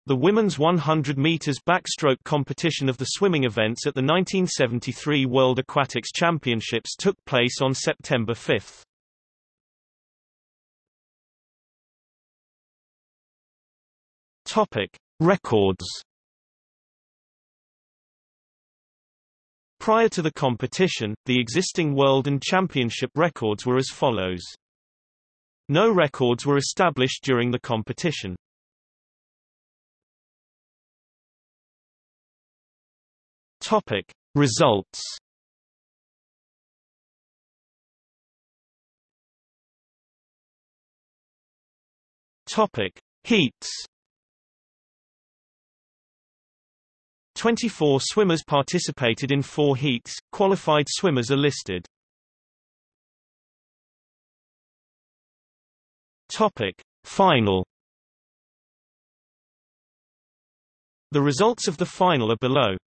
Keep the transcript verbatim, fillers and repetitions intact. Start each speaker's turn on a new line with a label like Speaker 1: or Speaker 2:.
Speaker 1: The women's one hundred meters backstroke competition of the swimming events at the nineteen seventy-three World Aquatics Championships took place on September fifth. Topic: Records. Prior to the competition, the existing world and championship records were as follows. No records were established during the competition. Topic: Results. Topic: Heats. twenty-four swimmers participated in four heats. Qualified swimmers are listed. Topic: Final. The results of the final are below.